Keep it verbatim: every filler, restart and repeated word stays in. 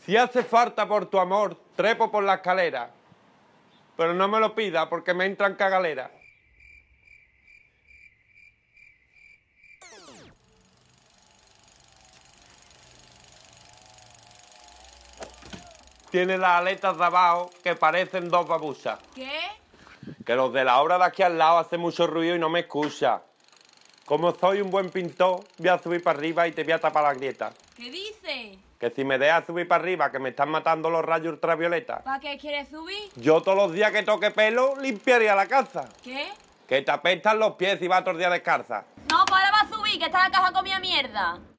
Si hace falta por tu amor, trepo por la escalera. Pero no me lo pida porque me entra en cagalera. Tiene las aletas de abajo que parecen dos babusas. ¿Qué? Que los de la obra de aquí al lado hacen mucho ruido y no me escucha. Como soy un buen pintor, voy a subir para arriba y te voy a tapar la grieta. ¿Qué dice? Que si me dejas subir para arriba, que me están matando los rayos ultravioleta. ¿Para qué quieres subir? Yo todos los días que toque pelo, limpiaría la casa. ¿Qué? Que te apestan los pies y vas todos los días descalza. No, para va a subir, que está la caja comida mierda.